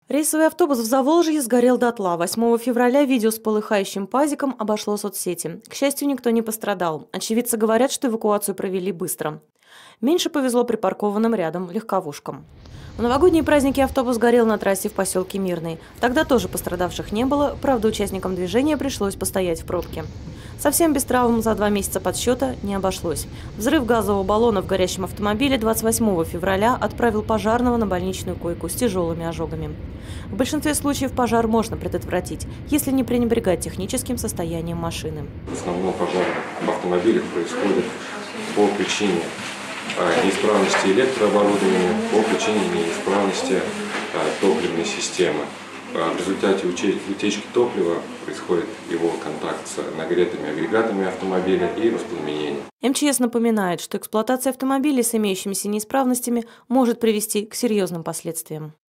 Рейсовый автобус в Заволжье сгорел дотла. 8 февраля видео с полыхающим пазиком обошло соцсети. К счастью, никто не пострадал. Очевидцы говорят, что эвакуацию провели быстро. Меньше повезло припаркованным рядом легковушкам. В новогодние праздники автобус горел на трассе в поселке Мирный. Тогда тоже пострадавших не было, правда, участникам движения пришлось постоять в пробке. Совсем без травм за 2 месяца подсчета не обошлось. Взрыв газового баллона в горящем автомобиле 28 февраля отправил пожарного на больничную койку с тяжелыми ожогами. В большинстве случаев пожар можно предотвратить, если не пренебрегать техническим состоянием машины. В основном пожары в автомобилях происходят по причине неисправности электрооборудования, по причине неисправности топливной системы. В результате утечки топлива происходит его контакт с нагретыми агрегатами автомобиля и воспламенение. МЧС напоминает, что эксплуатация автомобилей с имеющимися неисправностями может привести к серьезным последствиям.